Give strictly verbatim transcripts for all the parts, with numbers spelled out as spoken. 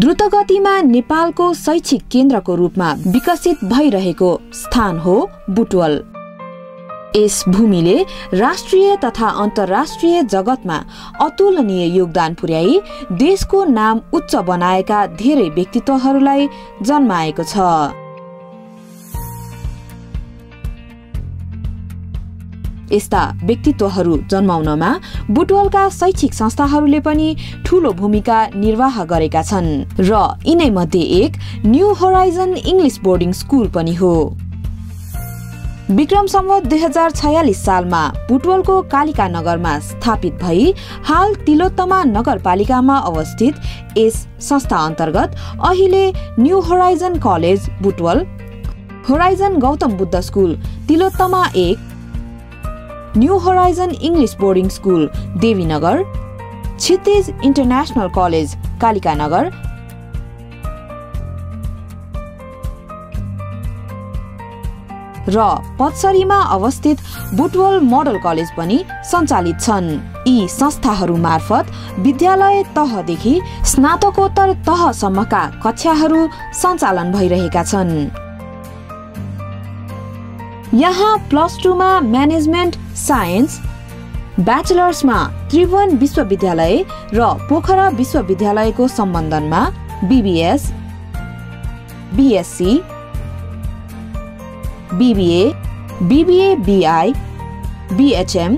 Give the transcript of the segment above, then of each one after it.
द्रुतगतिमा नेपालको शैक्षिक केन्द्रको रूपमा विकसित भइरहेको स्थान हो बुटवल। यस भूमिले राष्ट्रिय तथा अन्तर्राष्ट्रिय जगतमा अतुलनीय योगदान पुर्याई देशको नाम उच्च बनाएका धेरै व्यक्तित्वहरूलाई जन्माएको छ। यस्ता व्यक्तित्वहरू जन्माउनमा बुटवलका शैक्षिक संस्थाहरूले पनि ठूलो भूमिका निर्वाह गरेका छन् र यिनै मध्ये एक New Horizon English Boarding School पनि हो। विक्रम सम्वत दुई हजार छयालिस सालमा बुटवलको कालिका नगरमा स्थापित भई हाल तिलोत्तमा नगरपालिकामा अवस्थित यस संस्था अन्तर्गत अहिले New Horizon College Butwal, Horizon Gautam Buddha School Tilottama एक, New Horizon English Boarding School Devinagar, Kshitij International College Kalikanagar, र पत्सरीमा अवस्थित बुटवल मोडल कलेज पनि सञ्चालित छन्। यी संस्थाहरू मार्फत विद्यालय तहदेखि स्नातकोत्तर तहसम्मका कक्षाहरू सञ्चालन भइरहेका छन्। यहाँ प्लस टू मा म्यानेजमेन्ट साइन्स, ब्याचलर्समा त्रिभुवन विश्वविद्यालय र पोखरा विश्वविद्यालयको सम्बन्धनमा BBS, BSc, BBA, BBA BI, BHM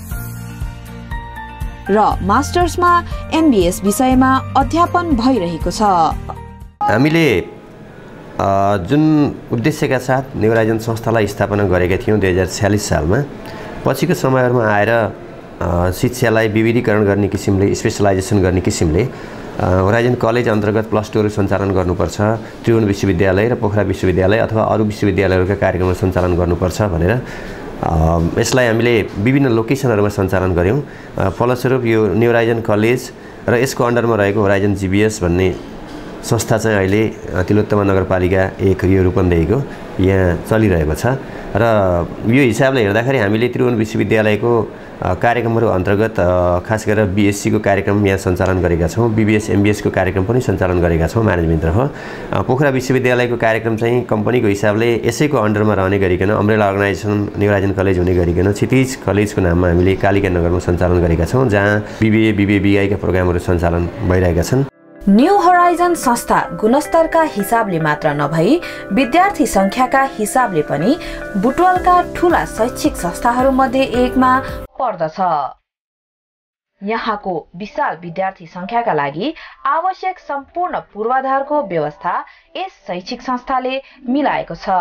र मास्टर्समा एमबीएस विषयमा अध्यापन भइरहेको छ। हामीले जुन उद्देश्यका साथ न्यू होराइजन संस्थालाई स्थापना गरेका थियौँ दुई हजार छयालिस सालमा, पछिको समयहरूमा आएर शिक्षालाई विविधीकरण गर्ने किसिमले, स्पेसलाइजेसन गर्ने किसिमले होराइजन कलेज अन्तर्गत प्लस टूहरू सञ्चालन गर्नुपर्छ, त्रिभुवन विश्वविद्यालय र पोखरा विश्वविद्यालय अथवा अरू विश्वविद्यालयहरूका कार्यक्रमहरू सञ्चालन गर्नुपर्छ भनेर यसलाई हामीले विभिन्न लोकेसनहरूमा सञ्चालन गऱ्यौँ। फलस्वरूप यो न्यू होराइजन कलेज र यसको अन्डरमा रहेको होराइजन जीबीएस भन्ने संस्था चाहिँ अहिले तिलोत्तमा नगरपालिका एक यो रूपन्देहीको यहाँ चलिरहेको छ। र यो हिसाबले हेर्दाखेरि हामीले त्रिभुवन विश्वविद्यालयको कार्यक्रमहरू अन्तर्गत खास गरेर बीएससी को कार्यक्रम यहाँ सञ्चालन गरेका छौँ, बीबीएस एमबीएस को कार्यक्रम पनि सञ्चालन गरेका छौँ म्यानेजमेन्टतर्फ। पोखरा विश्वविद्यालयको कार्यक्रम चाहिँ कम्पनीको हिसाबले यसैको अन्डरमा रहने गरिकन umbrella organisation New Horizon College हुने गरिकन क्षितिज कलेजको नाममा हामीले कालिका नगरमा सञ्चालन गरेका छौँ, जहाँ बीबीए बीबीए बीआईका प्रोग्रामहरू सञ्चालन भइरहेका छन्। न्यू होराइजन संस्था गुणस्तरका हिसाबले मात्र नभई विद्यार्थी संख्याका हिसाबले पनि बुटवलका ठूला शैक्षिक संस्थाहरूमध्ये एकमा पर्दछ। यहाँको विशाल विद्यार्थी संख्याका लागि आवश्यक सम्पूर्ण पूर्वाधारको व्यवस्था यस शैक्षिक संस्थाले मिलाएको छ,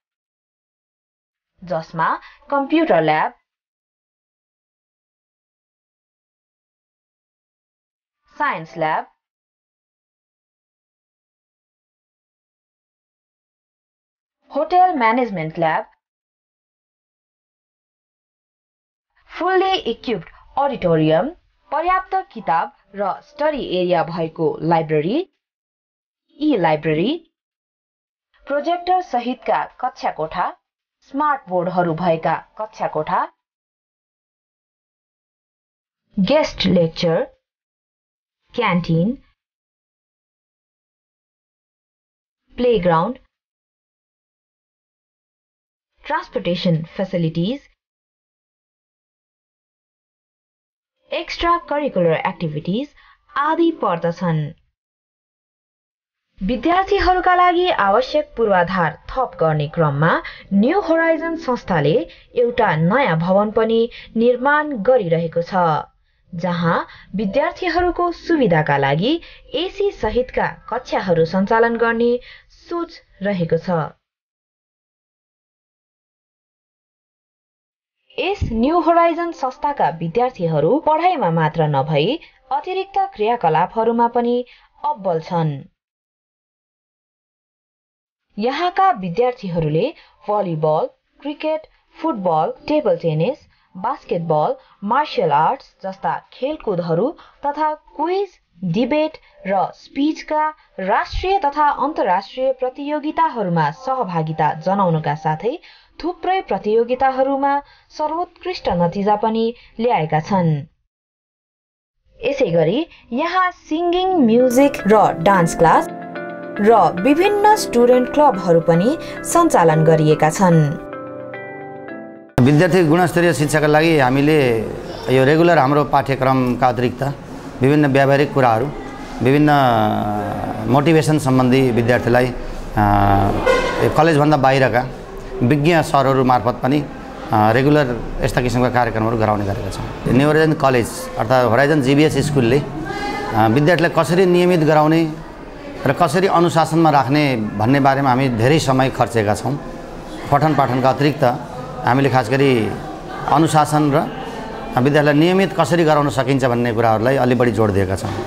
जसमा computer lab, science lab, hotel management lab, fully equipped auditorium, पर्याप्त किताब र स्टडी एरिया भएको लाइब्रेरी, ई लाइब्रेरी, प्रोजेक्टर सहितका कक्षा कोठा, स्मार्ट बोर्डहरू भएका कक्षा कोठा, guest lecture, canteen, playground, transportation facilities, extra curricular activities आदि पर्दछन्। विद्यार्थीहरूका लागि आवश्यक पूर्वाधार थप गर्ने क्रममा न्यू होराइजन संस्थाले एउटा नयाँ भवन पनि निर्माण गरिरहेको छ, जहाँ विद्यार्थीहरूको सुविधाका लागि एसी सहितका कक्षाहरू सञ्चालन गर्ने सोच रहेको छ। यस न्यू होराइजन संस्थाका विद्यार्थीहरू पढाइमा मात्र नभई अतिरिक्त क्रियाकलापहरूमा पनि अब्बल छन्। यहाँका विद्यार्थीहरूले volleyball, cricket, football, table tennis, basketball, martial arts जस्ता खेलकुदहरू तथा क्विज, डिबेट र स्पिचका राष्ट्रिय तथा अन्तर्राष्ट्रिय प्रतियोगिताहरूमा सहभागिता जनाउनका साथै थुप्रै प्रतियोगिताहरूमा सर्वोत्कृष्ट नतिजा पनि ल्याएका छन्। यसैगरी यहाँ सिंगिङ, म्युजिक र डान्स क्लास र विभिन्न स्टुडेन्ट क्लबहरू पनि सञ्चालन गरिएका छन्। विद्यार्थी गुणस्तरीय शिक्षाका लागि हामीले यो रेगुलर हाम्रो पाठ्यक्रमका अतिरिक्त विभिन्न व्यावहारिक कुराहरू, विभिन्न मोटिभेसन सम्बन्धी विद्यार्थीलाई कलेजभन्दा बाहिरका विज्ञ सरहरू मार्फत पनि रेगुलर यस्ता किसिमका कार्यक्रमहरू गराउने गरेका छौँ। न्यू होराइजन कलेज अर्थात् होराइजन जीबीएस स्कुलले विद्यार्थीलाई कसरी नियमित गराउने र कसरी अनुशासनमा राख्ने भन्ने बारेमा हामी धेरै समय खर्चेका छौँ। पठन पाठनका अतिरिक्त हामीले खास गरी अनुशासन र विद्यार्थीलाई नियमित कसरी गराउन सकिन्छ भन्ने कुराहरूलाई अलि बढी जोड दिएका छौँ।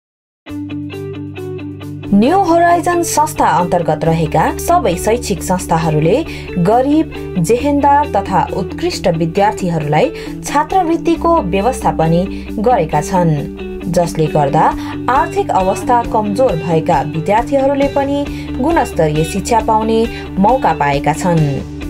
न्यू होराइजन संस्था अन्तर्गत रहेका सबै शैक्षिक संस्थाहरूले गरिब, जेहेन्दार तथा उत्कृष्ट विद्यार्थीहरूलाई छात्रवृत्तिको व्यवस्था पनि गरेका छन्, जसले गर्दा आर्थिक अवस्था कमजोर भएका विद्यार्थीहरूले पनि गुणस्तरीय शिक्षा पाउने मौका पाएका छन्।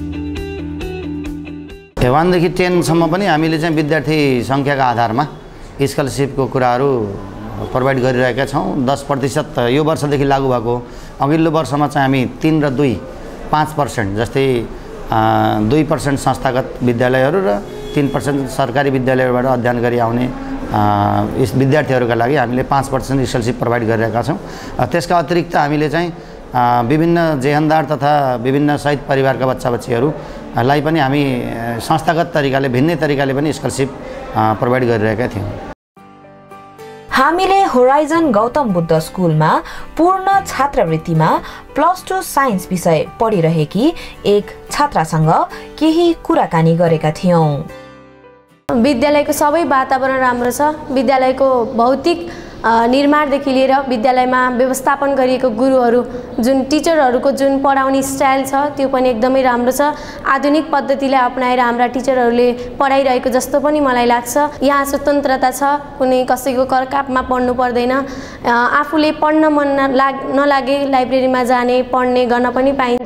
वानदेखि टेनसम्म पनि हामीले चाहिँ विद्यार्थी सङ्ख्याका आधारमा स्कलरसिपको कुराहरू प्रोभाइड गरिरहेका छौँ। दस प्रतिशत यो वर्षदेखि लागू भएको, अघिल्लो वर्षमा चाहिँ हामी तीन र दुई पाँच पर्सेन्ट जस्तै दुई पर्सेन्ट संस्थागत विद्यालयहरू र तीन पर्सेन्ट सरकारी विद्यालयबाट अध्ययन गरी आउने यस विद्यार्थीहरूका लागि हामीले पाँच पर्सेन्ट स्कलरसिप प्रोभाइड गरिरहेका छौँ। त्यसका अतिरिक्त हामीले चाहिँ विभिन्न जेहेन्दार तथा विभिन्न शहीद परिवारका बच्चा बच्चीहरूलाई पनि हामी संस्थागत तरिकाले भिन्नै तरिकाले पनि स्कलरसिप प्रोभाइड गरिरहेका थियौँ। हामीले होराइजन गौतम बुद्ध स्कुलमा पूर्ण छात्रवृत्तिमा प्लस टू साइन्स विषय पढिरहेकी एक छात्रासँग केही कुराकानी गरेका थियौँ। विद्यालयको सबै वातावरण राम्रो छ। विद्यालयको भौतिक निर्माणदेखि लिएर विद्यालयमा व्यवस्थापन गरिएको गुरुहरू, जुन टिचरहरूको जुन पढाउने स्टाइल छ त्यो पनि एकदमै राम्रो छ। आधुनिक पद्धतिले अपनाएर हाम्रा टिचरहरूले पढाइरहेको जस्तो पनि मलाई लाग्छ। यहाँ स्वतन्त्रता छ, कुनै कसैको करकापमा पढ्नु पर्दैन। आफूले पढ्न मन लाग नलागे लाइब्रेरीमा जाने, पढ्ने गर्न पनि पाइन्छ।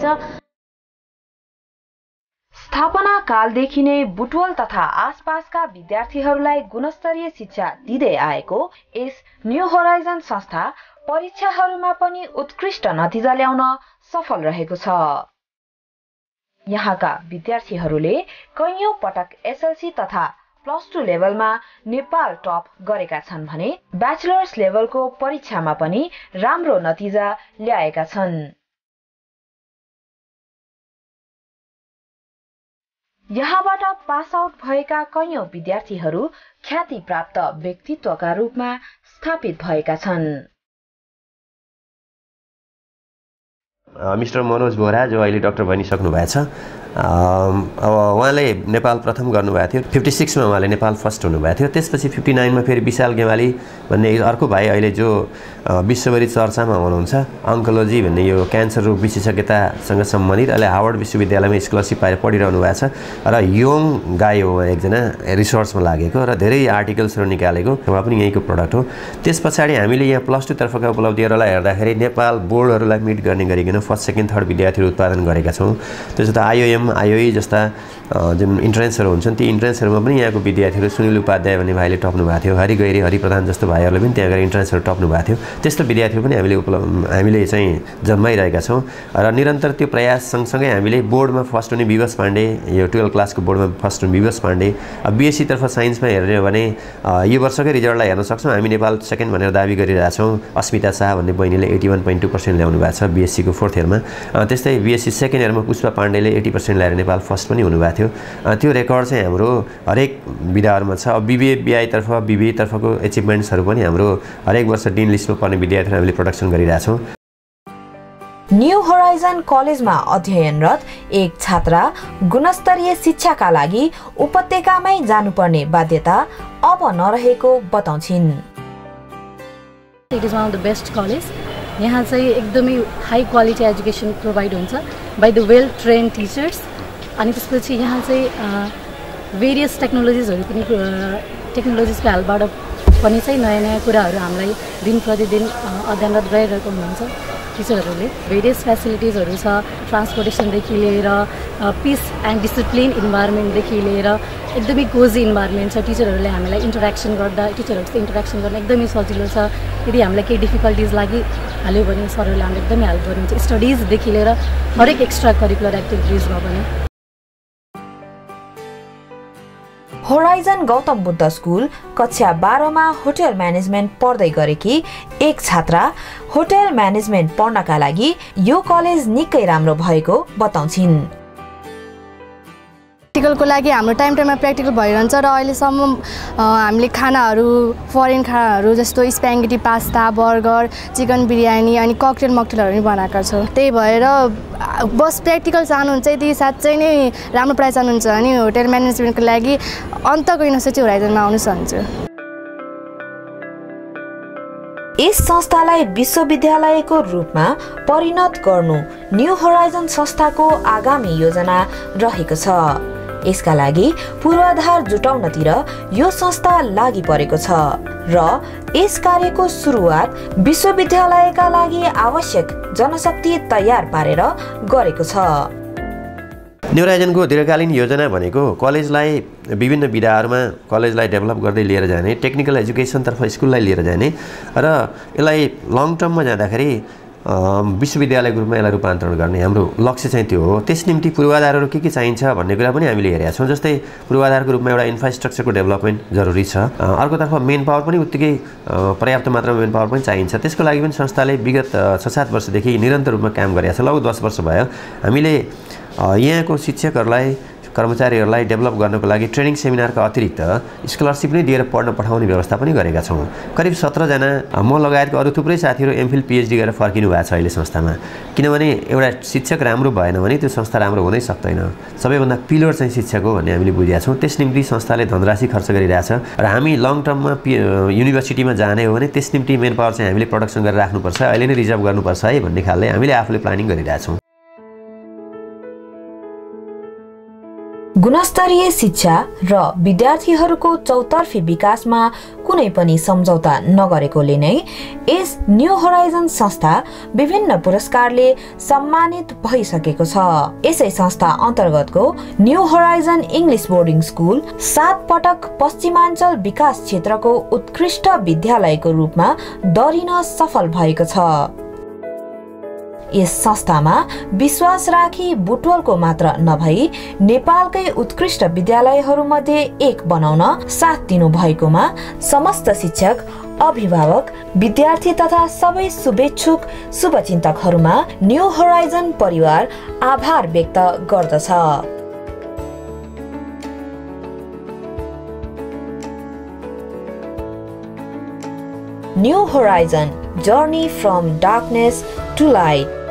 स्थापना कालदेखि नै बुटवल तथा आसपासका विद्यार्थीहरूलाई गुणस्तरीय शिक्षा दिँदै आएको यस न्यू होराइजन संस्था परीक्षाहरूमा पनि उत्कृष्ट नतिजा ल्याउन सफल रहेको छ। यहाँका विद्यार्थीहरूले कैयौं पटक एसएलसी तथा प्लस टू लेभलमा नेपाल टप गरेका छन् भने ब्याचलर्स लेभलको परीक्षामा पनि राम्रो नतिजा ल्याएका छन्। यहाँबाट पास आउट भएका कैयौं विद्यार्थीहरू ख्याति प्राप्त व्यक्तित्वका रूपमा स्थापित भएका छन्। मिस्टर मनोज बोरा जो अहिले डाक्टर बनिसक्नु भएको छ, अब उहाँले नेपाल प्रथम गर्नुभएको थियो। फिफ्टी सिक्समा उहाँले नेपाल फर्स्ट हुनुभएको थियो। त्यसपछि फिफ्टी नाइनमा फेरि विशाल गेवाली भन्ने अर्को भाइ अहिले जो विश्वभरि चर्चामा हुनुहुन्छ, अङ्कोलोजी भन्ने यो क्यान्सर रोग विशेषज्ञतासँग सम्बन्धित अहिले हार्वर्ड विश्वविद्यालयमा स्कलरसिप पाएर पढिरहनु भएको छ र यङ गाई हो, एकजना रिसर्चमा लागेको र धेरै आर्टिकल्सहरू निकालेको, उहाँ पनि यहीँको प्रडक्ट हो। त्यस पछाडि हामीले यहाँ प्लस टू तर्फका उपलब्धिहरूलाई हेर्दाखेरि नेपाल बोर्डहरूलाई मिट गर्ने गरिकन फर्स्ट सेकेन्ड थर्ड विद्यार्थीहरू उत्पादन गरेका छौँ। त्यसो आइओएम आइओई जस्ता जुन इन्ट्रेन्सहरू हुन्छन् ती इन्ट्रेन्सहरूमा पनि यहाँको विद्यार्थीहरू सुनिल उपाध्याय भन्ने भाइले टप्नु भएको थियो, हरि गैरी हरि प्रधान जस्तो भाइहरूले पनि त्यहाँ गएर इन्ट्रेन्सहरू टप्नु भएको थियो। त्यस्तो विद्यार्थीहरू पनि हामीले उपलब्ध हामीले चाहिँ जन्माइरहेका छौँ र निरन्तर त्यो प्रयास सँगसँगै हामीले बोर्डमा फर्स्ट हुने विवश पाण्डे, यो टुवेल्भ क्लासको बोर्डमा फर्स्ट हुने विवश पाण्डे, बिएससी तर्फ साइन्समा हेर्ने हो भने यो वर्षकै रिजल्टलाई हेर्न सक्छौँ, हामी नेपाल सेकेन्ड भनेर दाबी गरिरहेछौँ। अस्मिता शाह भन्ने बहिनीले eighty one point two percent ल्याउनु भएको छ बिएससीको फोर्थ इयरमा। त्यस्तै बिएससी सेकेन्ड इयरमा पुष्पा पाण्डेले एटी पर्सेन्ट ल्याएर नेपाल फर्स्ट पनि हुनुभएको थियो। त्यो रेकर्ड चाहिँ हाम्रो हरेक विधाहरूमा छ। अब बिबिए बिआईतर्फ बिबिएतर्फको एचिभमेन्ट्सहरू पनि हाम्रो हरेक वर्ष डिन लिस्टमा पर्ने विद्यार्थीहरू हामीले प्रोडक्सन गरिरहेछौँ। न्यू होराइजन कलेजमा अध्ययनरत एक छात्रा गुणस्तरीय शिक्षाका लागि उपत्यकामै जानुपर्ने बाध्यता अब नरहेको बताउँछिन्। It is one of the best college. यहाँ चाहिँ एकदमै हाई क्वालिटी एजुकेसन प्रोभाइड हुन्छ by the well train teachers. अनि त्यसपछि यहाँ चाहिँ भेरियस टेक्नोलोजिजहरू पनि टेक्नोलोजिसको हेल्पबाट पनि चाहिँ नयाँ नयाँ कुराहरू हामीलाई दिन प्रतिदिन अध्ययनरत गरिरहेको हुनुहुन्छ। टिचरहरूले भेरियस फेसिलिटिजहरू छ, ट्रान्सपोर्टेसनदेखि लिएर पिस एन्ड डिसिप्लिन इन्भाइरोमेन्टदेखि लिएर एकदमै कोजी इन्भाइरोमेन्ट छ। टिचरहरूले हामीलाई इन्टरेक्सन गर्दा टिचरहरूसित इन्टरेक्सन गर्न एकदमै सजिलो छ। यदि हामीलाई केही डिफिकल्टिज लागिहाल्यो भने सरहरूले हामीलाई एकदमै हेल्प गर्नुहुन्छ, स्टडिजदेखि लिएर हरेक एक्स्ट्रा करिकुलर एक्टिभिटिजमा पनि। होराइजन गौतम बुद्ध स्कुल कक्षा बाह्रमा होटल म्यानेजमेन्ट पढ्दै गरेकी एक छात्रा होटल म्यानेजमेन्ट पढ्नका लागि यो कलेज निकै राम्रो भएको बताउँछिन्। प्र्याक्टिकलको लागि हाम्रो टाइम टाइममा प्र्याक्टिकल भइरहन्छ र अहिलेसम्म हामीले खानाहरू फरेन खानाहरू जस्तो spaghetti pasta burger chicken biryani अनि ककटेल मकटेलहरू पनि बनाएका छौँ। त्यही भएर बस प्र्याक्टिकल चाहनुहुन्छ यदि साँच्चै नै राम्रो प्राइज चाहनुहुन्छ भने होटल म्यानेजमेन्टको लागि अन्तको युनिभर्सिटी होराइजनमा आउनु चाहन्छु। यस संस्थालाई विश्वविद्यालयको रूपमा परिणत गर्नु न्यू होराइजन संस्थाको आगामी योजना रहेको छ। यसका लागि पूर्वाधार जुटाउनतिर यो संस्था लागि परेको छ र यस कार्यको सुरुवात विश्वविद्यालयका लागि आवश्यक जनशक्ति तयार पारेर गरेको छ। न्यू होराइजनको दीर्घकालीन योजना भनेको कलेजलाई विभिन्न विधाहरूमा कलेजलाई डेभलप गर्दै लिएर जाने, टेक्निकल एजुकेसनतर्फ स्कुललाई लिएर जाने र यसलाई लङ टर्ममा जाँदाखेरि विश्वविद्यालयको रूपमा यसलाई रूपान्तरण गर्ने हाम्रो लक्ष्य चाहिँ त्यो हो। त्यस निम्ति पूर्वाधारहरू के के चाहिन्छ भन्ने कुरा पनि हामीले हेरेका छौँ। जस्तै पूर्वाधारको रूपमा एउटा इन्फ्रास्ट्रक्चरको डेभलपमेन्ट जरुरी छ। अर्कोतर्फ मेन पावर पनि उत्तिकै पर्याप्त मात्रामा मेन पावर पनि चाहिन्छ। त्यसको लागि पनि संस्थाले विगत छ सात वर्षदेखि निरन्तर रूपमा काम गरिरहेको छ। लगभग दस वर्ष भयो। हामीले यहाँको शिक्षकहरूलाई कर्मचारीहरूलाई डेभलप गर्नको लागि ट्रेनिङ सेमिनारका अतिरिक्त स्कलरसिप नै दिएर पढ्न पठाउने व्यवस्था पनि गरेका छौँ। करिब सत्रजना म लगायतको अरू थुप्रै साथीहरू एमफिल पिएचडी गरेर फर्किनु भएको छ अहिले संस्थामा। किनभने एउटा शिक्षक राम्रो भएन भने त्यो संस्था राम्रो हुनै सक्दैन। सबैभन्दा पिलर चाहिँ शिक्षक हो भन्ने हामीले बुझेका छौँ। त्यस निम्ति संस्थाले धनराशि खर्च गरिरहेछ र हामी लङ टर्ममा युनिभर्सिटीमा जाने हो भने त्यस निम्ति मेन पावर चाहिँ हामीले प्रोडक्सन गरेर राख्नुपर्छ, अहिले नै रिजर्भ गर्नुपर्छ है भन्ने खालले हामीले आफूले प्लानिङ गरिरहेछौँ। गुणस्तरीय शिक्षा र विद्यार्थीहरूको चौतर्फी विकासमा कुनै पनि सम्झौता नगरेकोले नै यस न्यू होराइजन संस्था विभिन्न पुरस्कारले सम्मानित भइसकेको छ। यसै संस्था अन्तर्गतको New Horizon English Boarding School सात पटक पश्चिमाञ्चल विकास क्षेत्रको उत्कृष्ट विद्यालयको रूपमा दरिन सफल भएको छ। यस संस्थामा विश्वास राखी बुटवलको मात्र नभई नेपालकै उत्कृष्ट विद्यालयहरूमध्ये एक बनाउन साथ दिनु भएकोमा समस्त शिक्षक, अभिभावक, विद्यार्थी तथा सबै शुभेच्छुक शुभचिन्तकहरूमा न्यू होराइजन परिवार आभार व्यक्त गर्दछ। New Horizon, Journey from Darkness to Light.